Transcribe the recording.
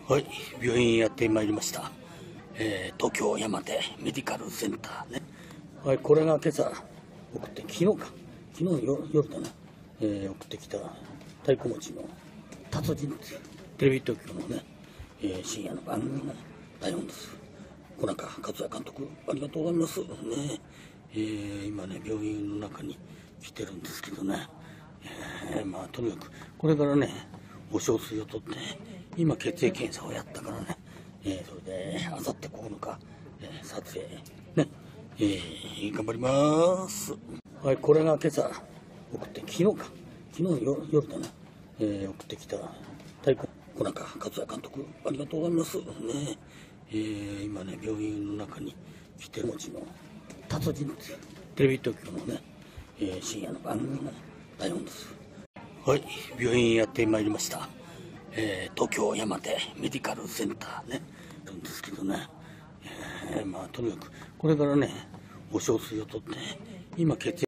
はい、病院やってまいりました。東京山手メディカルセンターね。はい、これが今朝送って、昨日夜だな、送ってきた太鼓持ちの達人っていうテレビ東京のね、深夜の番組の台本です。小中克也監督、ありがとうございますね。今ね、病院の中に来てるんですけどね、まあとにかくこれからね、お小水を取って、今血液検査をやったからね、それであさって9日、撮影ね、頑張ります。はい、これが今朝送って、昨日夜だな、送ってきた太鼓小中克也監督、ありがとうございますね。今ね、病院の中に来てる持ちの達人っていうテレビ東京のね、深夜の番組の台本です。はい、病院やってまいりました。東京山手メディカルセンターね、なんですけどね、まあとにかくこれからね、お小水を取って、今血液